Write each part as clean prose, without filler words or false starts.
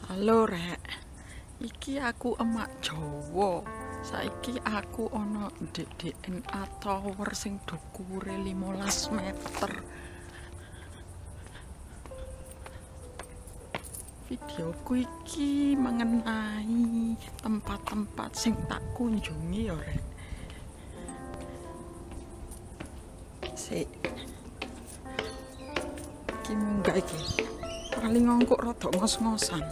Halo rek, iki aku emak Jawa. Saiki aku ana ndek DNA Tower sing dukure 15 meter. Videoku iki mengenai tempat-tempat sing tak kunjungi ya rek. Sik. Iki munggah iki. Paling ngongkok rada ngos-ngosan.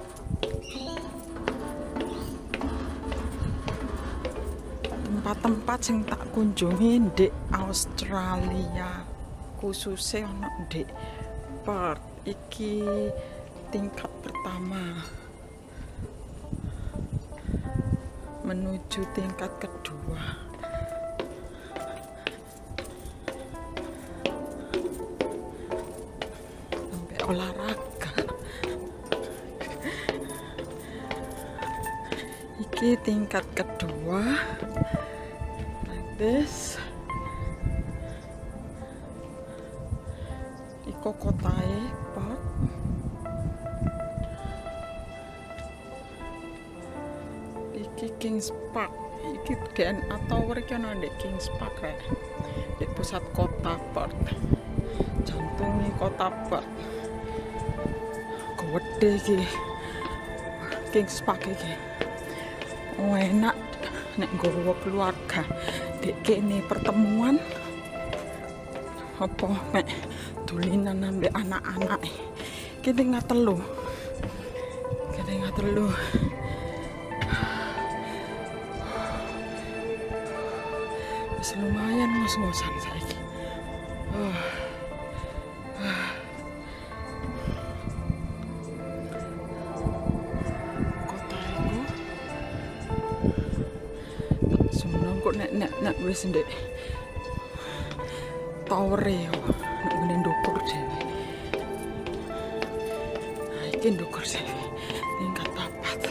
Tempat-tempat sing tak kunjungi di Australia, khususnya ono di Perth. Iki tingkat pertama menuju tingkat kedua. Sampai olahraga. Iki tingkat kedua. This iko kotae Perth. Iki Kings Park. Iki DNA Tower iki ana ndek Kings Park rek. Di pusat kota Perth. Jantungi kota Perth. Gede iki. Kings Park iki. Oh, enak nek nggawa keluarga. Dek kene pertemuan apa mek dulinan ambek anak-anak. Kita nggak telu. Wis lumayan ngos-ngosan saiki. Kota iku seneng kok nek wis ndek tower yo nek ngene ndukur dhewe. Nah, iki ndukur dhewe tingkat 4.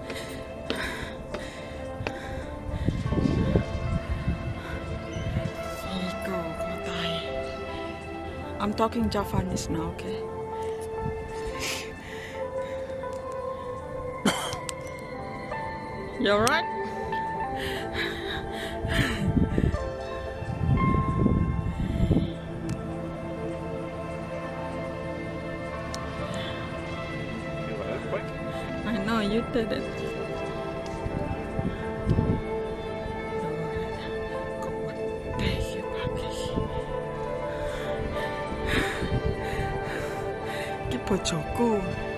Iku kotae. I'm talking Javanese now, okay? You alright? I know you did it. Iki bojoku.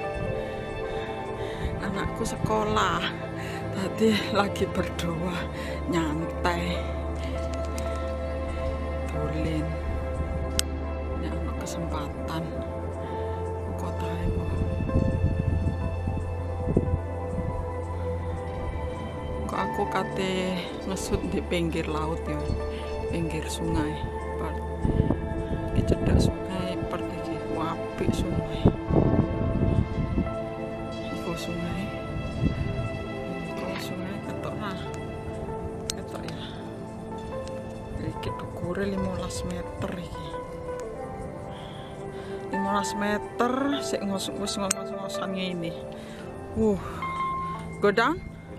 Anakku sekolah. Tadi lagi berdoa, nyantai. Dolin. Nek ana kesempatan kota iku. Aku kate ngesut di pinggir laut ya, pinggir sungai Perth. Iki cedhak sungai Perth iki, apik sungai. Iku sungai. Kalau sungai ketok ya. Iki dukure 15 meter iki. 15 meter sik ngos-ngosan ngene. Go down.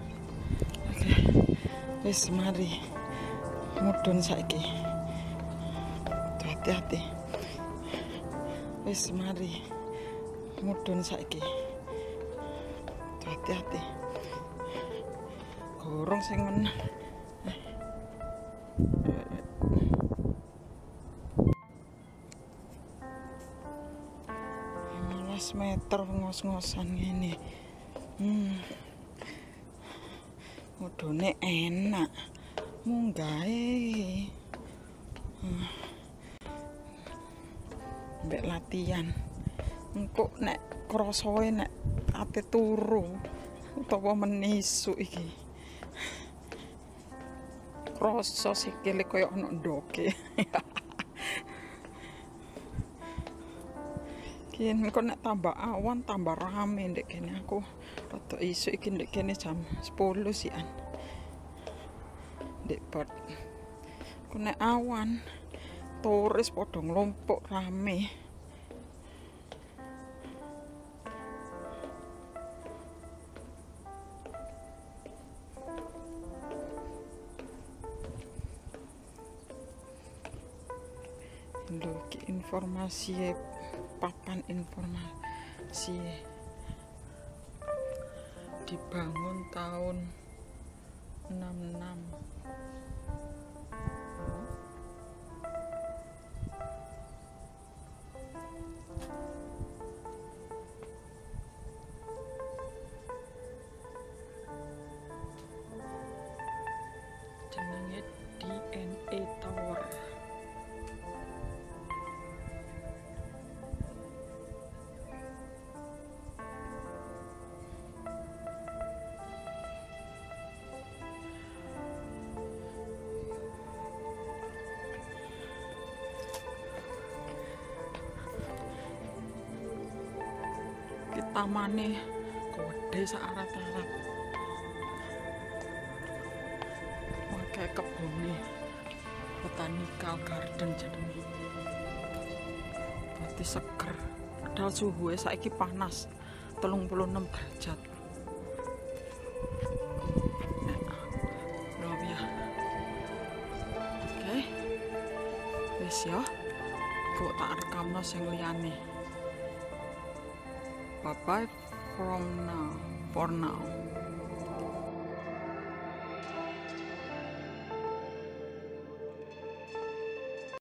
Wis mari mudhun saiki. Hati-hati. Wis mari mudhun saiki. Hati-hati. Gorong sing meneh. 15 meter ngos-ngosan ngene. Mudune enak, munggahe mbek latihan. Engko nek krasae nek ate turu utawa menisu iki. Krasa sikile koyo ana ndoke. Kien kok nek tambah awan tambah rame ndek kene aku. Rada isuk iki ndek kene jam 10 sian. Ndek Perth. Kok nek awan turis padha nglompok rame. lho iki informasi papan informasi dibangun tahun 66. Jenenge DNA Tower. Tamane gede saarat-arat, pakai kebune botanical garden jenenge. Berarti seger, padahal suhunya saiki panas 36 derajat. Loh ya. Oke. Wis ya. Kok tak rekamno sing liyane. Bye bye for now.